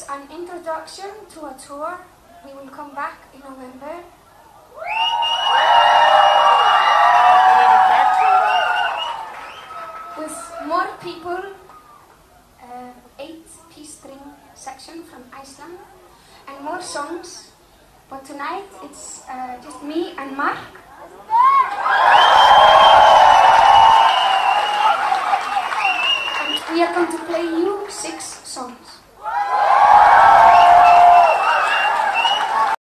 is an introduction to a tour. We will come back in November. With more people, 8-piece string section from Iceland, and more songs. But tonight it's just me and Mark. And we are going to play you 6 songs.